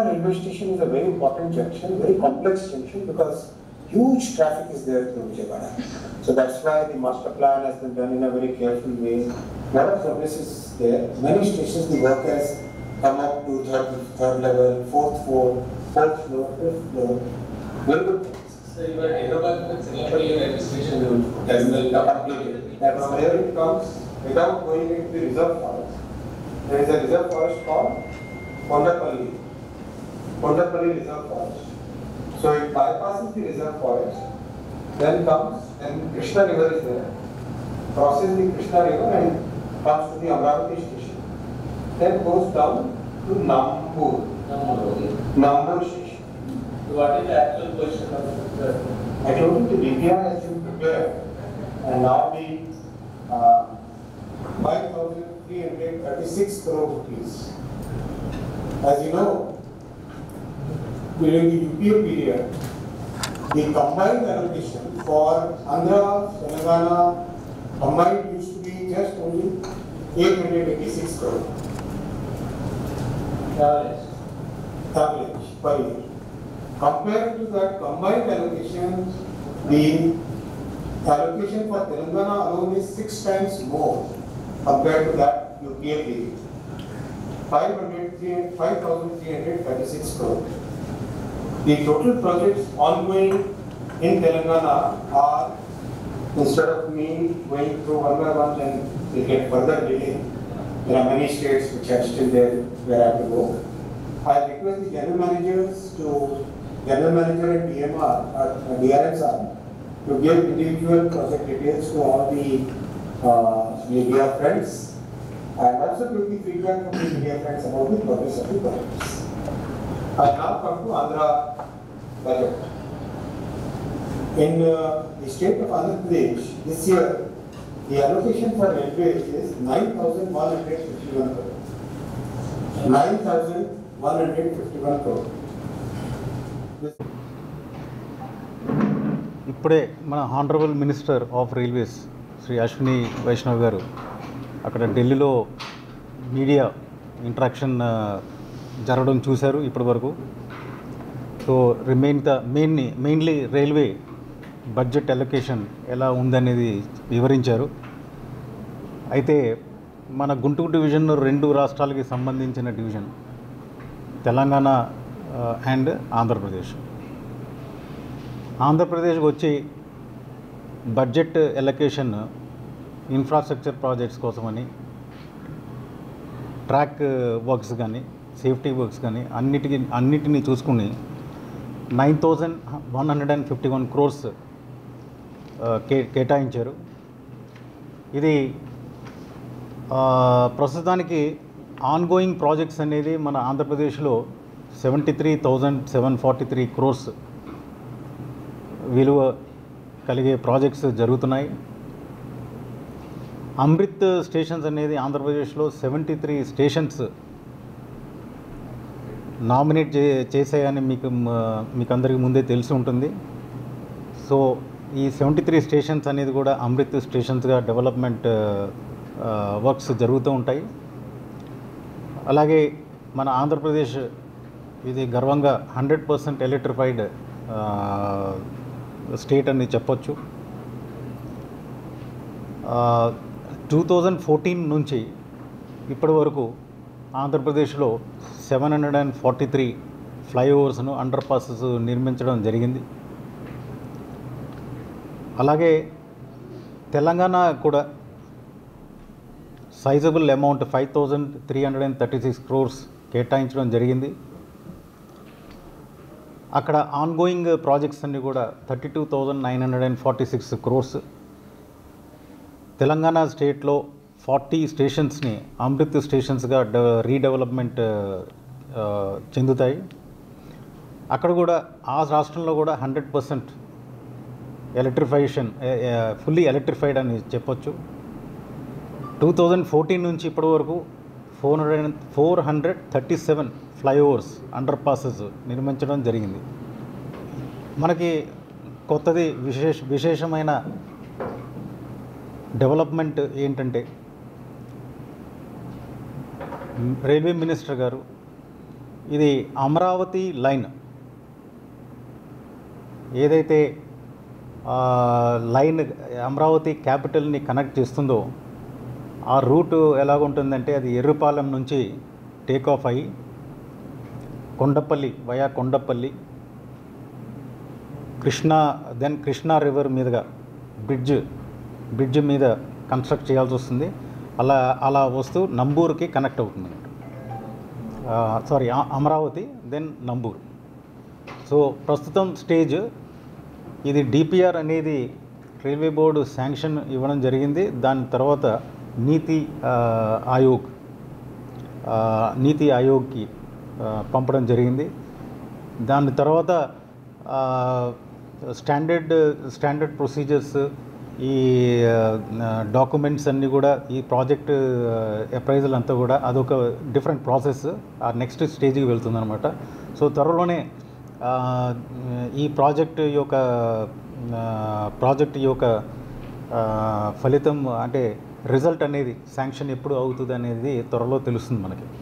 railway station is a very important junction, very complex junction because huge traffic is there through Vijayawada. So that's why the master plan has been done in a very careful way. Lot of progress is there. Many stations the work has come up to third level, fourth floor, fifth floor. Very good. So you are Hyderabad with Sinapalli railway station As well completed. That from where it comes without going into the reserve forest. There is a reserve forest called Kondapalli Reserve Forest. So it bypasses the reserve forest, then comes and Krishna River is there, crosses the Krishna River and comes to the Amravati station. Then goes down to Nambur station. So what is the actual position of the? I told you the DPR has been prepared and now the 5,336 crore rupees. As you know, during the UPA period, the combined allocation for Andhra, Telangana combined used to be just only 886 crore. Average per year. Compared to that combined allocation, the allocation for Telangana alone is 6 times more compared to that UPA period. 5,336 crore. The total projects ongoing in Telangana are, instead of me going through one by one and they get further delay, there are many states which are still there where I have to go. I request the general managers general manager and DRMs to give individual project details to all the media friends and also take the feedback from the media friends about the progress of the projects. I now come to Andhra budget. In the state of Andhra Pradesh, this year, the allocation for railways is 9,151 crore. 9,151 crore. ఇప్పుడే మన honourable minister of railways Shri Ashwini Vaishnaw గారు అక్కడ ఢిల్లీలో media interaction జరగడం చూశారు ఇప్పటి వరకు. So mainly railway budget allocation ఎలా ఉందనేది వివరించారు. అయితే మన గుంటూరు డివిజన్ 2 రాష్ట్రాలకి సంబంధించిన డివిజన్, తెలంగాణ అండ్ ఆంధ్రప్రదేశ్. ఆంధ్రప్రదేశ్కి వచ్చి బడ్జెట్ ఎలకేషన్ ఇన్ఫ్రాస్ట్రక్చర్ ప్రాజెక్ట్స్ కోసమని, ట్రాక్ వర్క్స్ కానీ, సేఫ్టీ వర్క్స్ కానీ అన్నిటినీ చూసుకుని 9,151 crores కేటాయించారు. ఇది ప్రస్తుతానికి ఆన్గోయింగ్ ప్రాజెక్ట్స్ అనేది మన ఆంధ్రప్రదేశ్లో 73,743 crores విలువ కలిగే ప్రాజెక్ట్స్ జరుగుతున్నాయి. అమృత్ స్టేషన్స్ అనేది ఆంధ్రప్రదేశ్లో 73 స్టేషన్స్ నామినేట్ చేసాయని మీకు అందరికీ ముందే తెలిసి ఉంటుంది. సో ఈ 73 స్టేషన్స్ అనేది కూడా అమృత్ స్టేషన్స్గా డెవలప్మెంట్ వర్క్స్ జరుగుతూ ఉంటాయి. అలాగే మన ఆంధ్రప్రదేశ్ ఇది గర్వంగా 100% ఎలక్ట్రిఫైడ్ స్టేట్ అని చెప్పొచ్చు. 2014 నుంచి ఇప్పటి వరకు ఆంధ్రప్రదేశ్లో 743 ఫ్లైఓవర్స్ను, అండర్ పాసెస్ నిర్మించడం జరిగింది. అలాగే తెలంగాణ కూడా సైజబుల్ అమౌంట్ 5,336 crores కేటాయించడం జరిగింది. అక్కడ ఆన్గోయింగ్ ప్రాజెక్ట్స్ అన్నీ కూడా 32,946 crores. తెలంగాణ స్టేట్లో 40 స్టేషన్స్ని అమృత్ స్టేషన్స్గా రీడెవలప్మెంట్ చెందుతాయి. అక్కడ కూడా ఆ రాష్ట్రంలో కూడా 100% ఎలక్ట్రిఫికేషన్, ఫుల్లీ ఎలక్ట్రిఫైడ్ అని చెప్పొచ్చు. 2014 నుంచి ఇప్పటి వరకు 437 ఫ్లైఓవర్స్, అండర్ పాసెస్ నిర్మించడం జరిగింది. మనకి కొత్తది విశేషమైన డెవలప్మెంట్ ఏంటంటే రైల్వే మినిస్టర్ గారు ఇది అమరావతి లైన్ ఏదైతే లైన్ అమరావతి క్యాపిటల్ని కనెక్ట్ చేస్తుందో ఆ రూటు ఎలాగుంటుందంటే అది ఎర్రుపాలెం నుంచి టేక్ ఆఫ్ అయ్యి కొండపల్లి వయా కొండపల్లి కృష్ణా రివర్ మీదుగా బ్రిడ్జ్ మీద కన్స్ట్రక్ట్ చేయాల్సి వస్తుంది. అలా వస్తూ నంబూరుకి కనెక్ట్ అవుతుంది. అమరావతి దెన్ నంబూరు. సో ప్రస్తుతం స్టేజ్ ఇది డిపిఆర్ అనేది రైల్వే బోర్డు శాంక్షన్ ఇవ్వడం జరిగింది. దాని తర్వాత నీతి ఆయోగ్కి పంపడం జరిగింది. దాని తర్వాత స్టాండర్డ్ ప్రొసీజర్స్ ఈ డాక్యుమెంట్స్ అన్నీ కూడా ఈ ప్రాజెక్ట్ అప్రైజల్ అంతా కూడా అదొక డిఫరెంట్ ప్రాసెస్ ఆ నెక్స్ట్ స్టేజ్కి వెళ్తుందన్నమాట. సో త్వరలోనే ఈ ప్రాజెక్ట్ యొక్క ఫలితం అంటే రిజల్ట్ అనేది శాంక్షన్ ఎప్పుడు అవుతుంది అనేది త్వరలో తెలుస్తుంది మనకి.